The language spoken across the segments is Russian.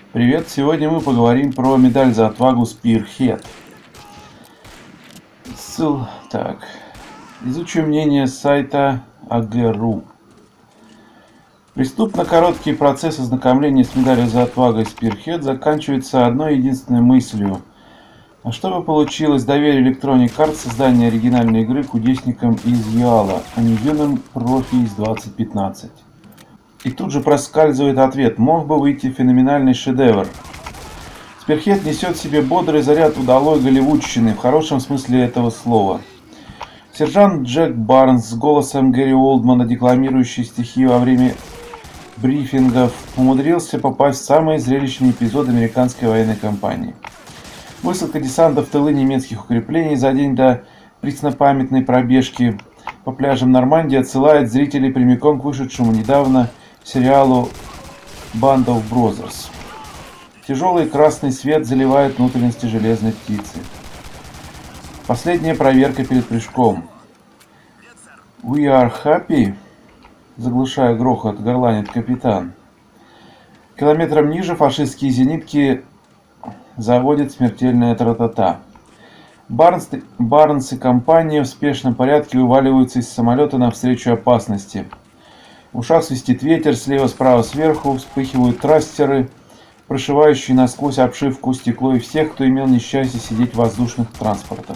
Привет! Сегодня мы поговорим про медаль за отвагу Spearhead. Так. Изучим мнение сайта AG.ru. Преступно короткий процесс ознакомления с медалью за отвагу Spearhead заканчивается одной единственной мыслью. А что бы получилось, доверие Electronic Arts создания оригинальной игры кудесникам из Яла, а не юным профи из 2015? И тут же проскальзывает ответ: мог бы выйти феноменальный шедевр. Spearhead несет в себе бодрый заряд удалой голливудщины, в хорошем смысле этого слова. Сержант Джек Барнс с голосом Гэри Олдмана, декламирующий стихи во время брифингов, умудрился попасть в самые зрелищные эпизоды американской военной кампании. Высадка десанта в тылы немецких укреплений за день до преснопамятной пробежки по пляжам Нормандии отсылает зрителей прямиком к вышедшему недавно сериалу Band of Brothers. Тяжелый красный свет заливает внутренности железной птицы. Последняя проверка перед прыжком. «We are happy», заглушая грохот, горланит капитан. Километром ниже фашистские зенитки заводят смертельная тра-та-та. Барнс и компания в спешном порядке вываливаются из самолета навстречу опасности. В ушах свистит ветер, слева, справа, сверху вспыхивают трассеры, прошивающие насквозь обшивку, стекло и всех, кто имел несчастье сидеть в воздушных транспортах.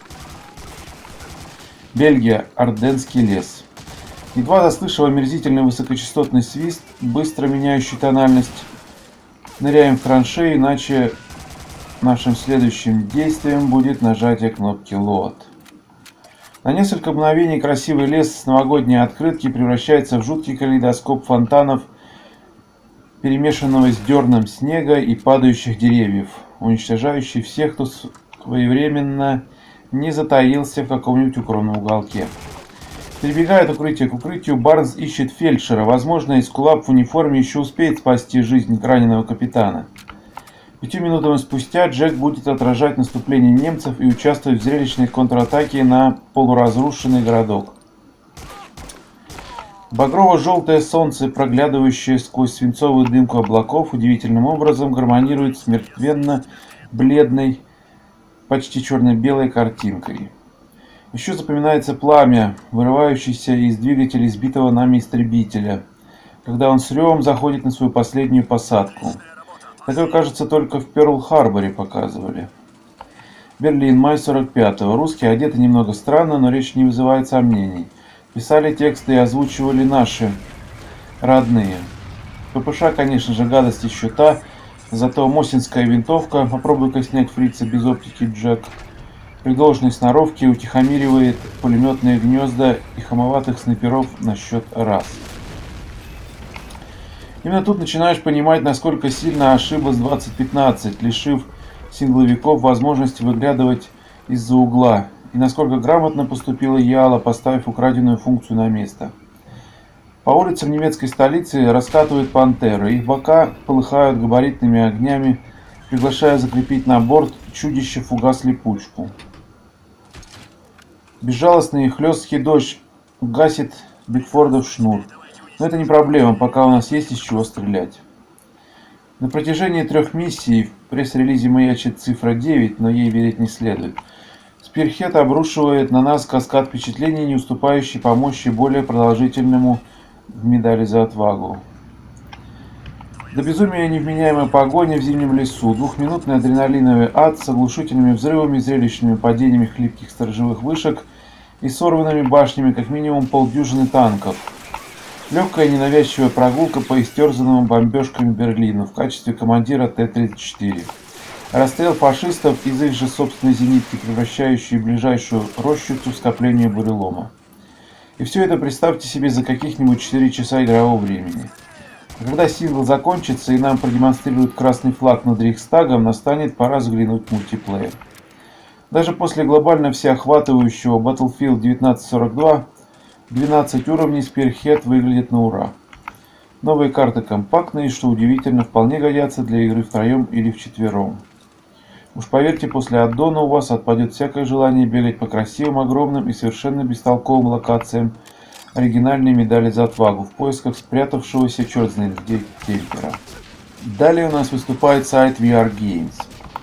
Бельгия. Арденский лес. Едва заслышав омерзительный высокочастотный свист, быстро меняющий тональность, ныряем в траншеи, иначе нашим следующим действием будет нажатие кнопки «Load». На несколько мгновений красивый лес с новогодней открытки превращается в жуткий калейдоскоп фонтанов, перемешанного с дерном снега и падающих деревьев, уничтожающий всех, кто своевременно не затаился в каком-нибудь укромном уголке. Перебегая от укрытия к укрытию, Барнс ищет фельдшера. Возможно, эскулап в униформе еще успеет спасти жизнь раненого капитана. 5 минутами спустя Джек будет отражать наступление немцев и участвовать в зрелищной контратаке на полуразрушенный городок. Багрово-желтое солнце, проглядывающее сквозь свинцовую дымку облаков, удивительным образом гармонирует с мертвенно-бледной, почти черно-белой картинкой. Еще запоминается пламя, вырывающееся из двигателя избитого нами истребителя, когда он с ревом заходит на свою последнюю посадку. Такое, кажется, только в Пёрл-Харборе показывали. Берлин, май 45-го. Русские одеты немного странно, но речь не вызывает сомнений. Писали тексты и озвучивали наши родные. ППШ, конечно же, гадость еще та, зато мосинская винтовка, попробуй-ка снять фрица без оптики, Джек, при должной сноровке утихомиривает пулеметные гнезда и хамоватых снайперов на счет раз. Именно тут начинаешь понимать, насколько сильно ошиблась 2015, лишив сингловиков возможности выглядывать из-за угла, и насколько грамотно поступила Яла, поставив украденную функцию на место. По улицам немецкой столицы раскатывают пантеры, их бока полыхают габаритными огнями, приглашая закрепить на борт чудище-фугас-липучку. Безжалостный и хлесткий дождь гасит Бигфордов шнур. Но это не проблема, пока у нас есть из чего стрелять. На протяжении 3 миссий в пресс-релизе маячит цифра 9, но ей верить не следует. Spearhead обрушивает на нас каскад впечатлений, не уступающий по мощи более продолжительному в медали за отвагу. До безумия невменяемая погоня в зимнем лесу, 2-минутный адреналиновый ад с оглушительными взрывами, зрелищными падениями хлипких сторожевых вышек и сорванными башнями как минимум полдюжины танков. Легкая ненавязчивая прогулка по истерзанному бомбежками Берлину в качестве командира Т-34. Расстрел фашистов из их же собственной зенитки, превращающей ближайшую рощицу в скопление бурелома. И все это представьте себе за каких-нибудь 4 часа игрового времени. А когда сингл закончится и нам продемонстрируют красный флаг над Рейхстагом, настанет пора взглянуть в мультиплеер. Даже после глобально всеохватывающего Battlefield 1942 12 уровней Spearhead выглядит на ура. Новые карты компактные и, что удивительно, вполне годятся для игры втроем или вчетвером. Уж поверьте, после аддона у вас отпадет всякое желание бегать по красивым, огромным и совершенно бестолковым локациям оригинальной медали за отвагу в поисках спрятавшегося черт знает где Кемпера. Далее у нас выступает сайт VR Games.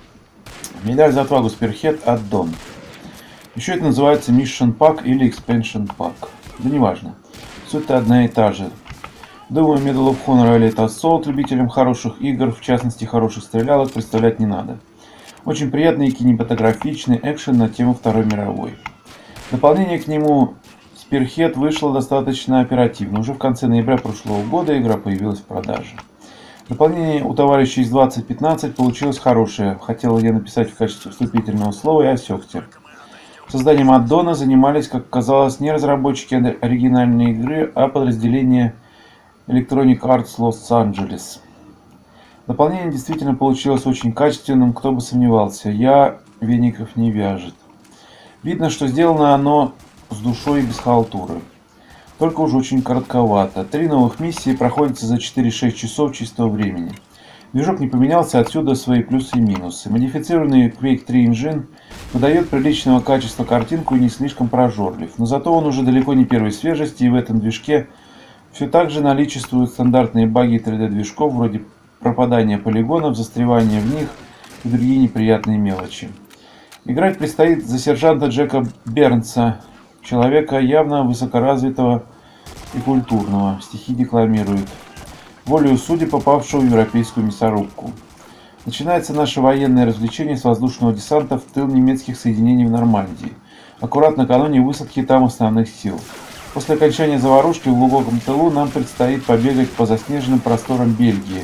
Медаль за отвагу Spearhead от Дон. Еще это называется Mission Pack или Expansion Pack. Да неважно. Суть-то одна и та же. Думаю, Medal of Honor или Assault любителям хороших игр, в частности хороших стрелялок, представлять не надо. Очень приятный и кинематографичный экшен на тему Второй мировой. Дополнение к нему Spearhead вышло достаточно оперативно. Уже в конце ноября прошлого года игра появилась в продаже. Дополнение у товарищей из 2015 получилось хорошее. Хотел я написать в качестве вступительного слова и осекся. Созданием аддона занимались, как оказалось, не разработчики оригинальной игры, а подразделение Electronic Arts Los-Angeles. Дополнение действительно получилось очень качественным, кто бы сомневался. Веников не вяжет. Видно, что сделано оно с душой и без халтуры. Только уж очень коротковато. 3 новых миссии проходятся за 4-6 часов чистого времени. Движок не поменялся, отсюда свои плюсы и минусы. Модифицированный Quake 3 Engine выдает приличного качества картинку и не слишком прожорлив. Но зато он уже далеко не первой свежести, и в этом движке все так же наличествуют стандартные баги 3D-движков, вроде пропадания полигонов, застревания в них и другие неприятные мелочи. Играть предстоит за сержанта Джека Бернса, человека явно высокоразвитого и культурного, стихи декламирует, волею судеб попавшего в европейскую мясорубку. Начинается наше военное развлечение с воздушного десанта в тыл немецких соединений в Нормандии, аккурат накануне высадки там основных сил. После окончания заварушки в глубоком тылу нам предстоит побегать по заснеженным просторам Бельгии.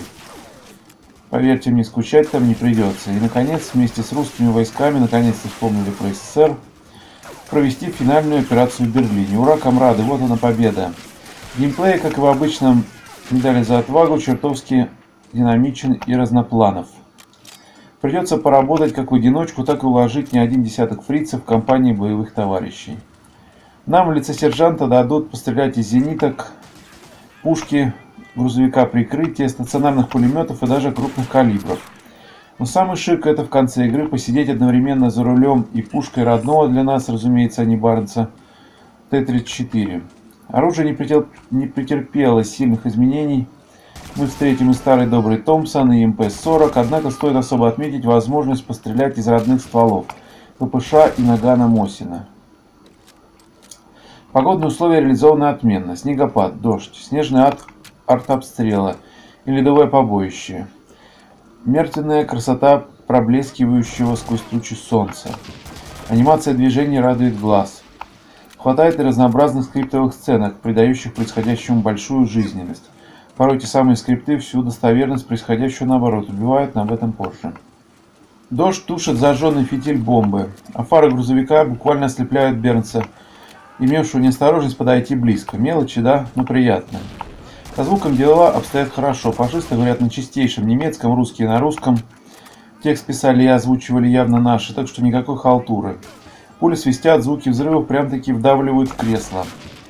Поверьте мне, скучать там не придется. И, наконец, вместе с русскими войсками, наконец-то вспомнили про СССР, провести финальную операцию в Берлине. Ура, комрады, вот она победа. Геймплей, как и в обычном медали за отвагу, чертовски динамичен и разнопланов. Придется поработать как в одиночку, так и уложить не один десяток фрицев в компании боевых товарищей. Нам в лице сержанта дадут пострелять из зениток, пушки, грузовика прикрытия, стационарных пулеметов и даже крупных калибров. Но самый шик — это в конце игры посидеть одновременно за рулем и пушкой родного для нас, разумеется, а не Барнса, Т-34. Оружие не претерпело сильных изменений. Мы встретим и старый добрый Томпсон, и МП-40, однако стоит особо отметить возможность пострелять из родных стволов ППШ и нагана Мосина. Погодные условия реализованы отменно. Снегопад, дождь, снежный артобстрелы и ледовое побоище. Мертвенная красота проблескивающего сквозь тучи солнца. Анимация движений радует глаз. Хватает и разнообразных скриптовых сценок, придающих происходящему большую жизненность. Порой те самые скрипты всю достоверность происходящего наоборот убивают, но об этом позже. Дождь тушит зажженный фитиль бомбы, а фары грузовика буквально ослепляют Бернса, имевшего неосторожность подойти близко. Мелочи, да, но приятно. Со звуком дела обстоят хорошо. Фашисты говорят на чистейшем немецком, русские на русском. Текст писали и озвучивали явно наши, так что никакой халтуры. Пули свистят, звуки взрывов прям-таки вдавливают в кресло.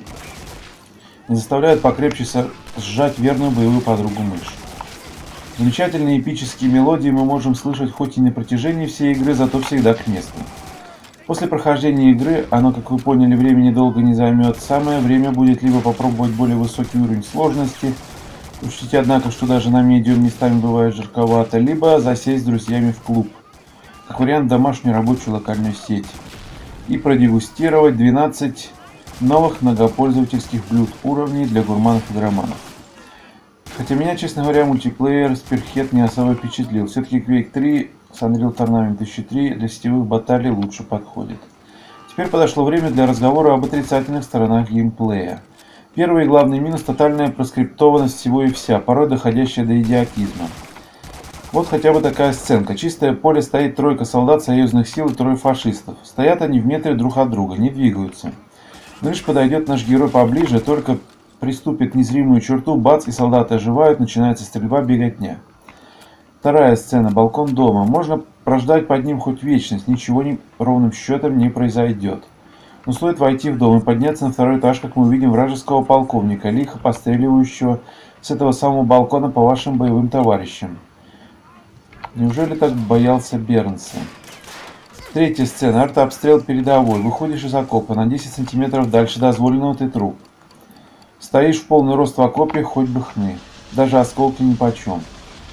И заставляют покрепче сжать верную боевую подругу мышь. Замечательные эпические мелодии мы можем слышать хоть и на протяжении всей игры, зато всегда к месту. После прохождения игры, оно, как вы поняли, времени долго не займет, самое время будет либо попробовать более высокий уровень сложности, учтите, однако, что даже на медиум местами бывает жарковато, либо засесть с друзьями в клуб, как вариант домашнюю рабочую локальную сеть, и продегустировать 12 новых многопользовательских блюд уровней для гурманов-игроманов. Хотя меня, честно говоря, мультиплеер Spearhead не особо впечатлил. Все-таки Quake 3 с Unreal Tournament 1003 для сетевых баталий лучше подходит. Теперь подошло время для разговора об отрицательных сторонах геймплея. Первый и главный минус — тотальная проскриптованность всего и вся, порой доходящая до идиотизма. Вот хотя бы такая сценка. Чистое поле, стоит тройка солдат союзных сил и трое фашистов. Стоят они в метре друг от друга, не двигаются. Но лишь подойдет наш герой поближе, только приступит незримую черту, бац, и солдаты оживают, начинается стрельба, беготня. Вторая сцена. Балкон дома. Можно прождать под ним хоть вечность, ничего ровным счетом не произойдет. Но стоит войти в дом и подняться на второй этаж, как мы увидим вражеского полковника, лихо постреливающего с этого самого балкона по вашим боевым товарищам. Неужели так боялся Бернса? Третья сцена. Артобстрел передовой. Выходишь из окопа. На 10 сантиметров дальше дозволенного ты труп. Стоишь в полный рост в окопе, хоть бы хны. Даже осколки нипочем.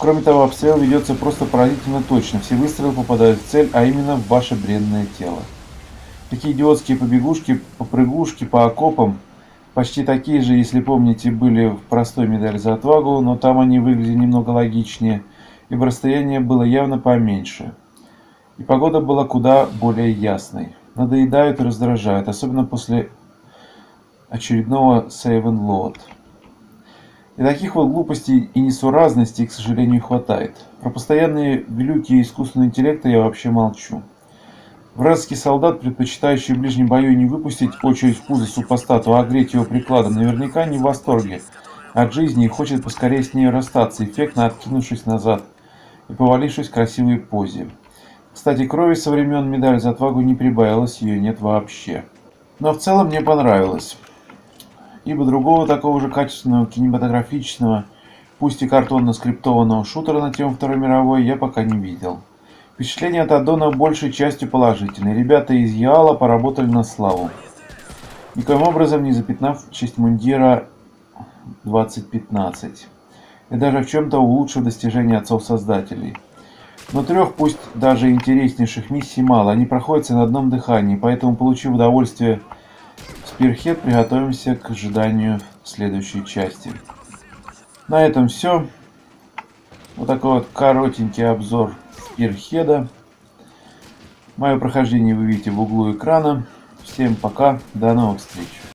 Кроме того, обстрел ведется просто поразительно точно. Все выстрелы попадают в цель, а именно в ваше бренное тело. Такие идиотские побегушки, попрыгушки по окопам, почти такие же, если помните, были в простой медали за отвагу, но там они выглядели немного логичнее, ибо расстояние было явно поменьше. И погода была куда более ясной. Надоедают и раздражают, особенно после очередного save and load. И таких вот глупостей и несуразностей, к сожалению, хватает. Про постоянные глюки искусственного интеллекта я вообще молчу. Вражеский солдат, предпочитающий в ближнем бою не выпустить очередь в пузо супостату, а огреть его прикладом, наверняка не в восторге от жизни и хочет поскорее с ней расстаться, эффектно откинувшись назад и повалившись в красивой позе. Кстати, крови со времен медали за отвагу не прибавилось, ее нет вообще. Но в целом мне понравилось. Ибо другого такого же качественного кинематографичного, пусть и картонно-скриптованного шутера на тему Второй мировой я пока не видел. Впечатления от аддона большей частью положительные. Ребята из Яала поработали на славу, никоим образом не запятнав честь мундира 2015. И даже в чем-то улучшив достижения отцов-создателей. Но трех, пусть даже интереснейших миссий мало, они проходятся на одном дыхании, поэтому, получив удовольствие Spearhead, приготовимся к ожиданию следующей части. На этом все. Вот такой вот коротенький обзор Spearhead. Мое прохождение вы видите в углу экрана. Всем пока, до новых встреч.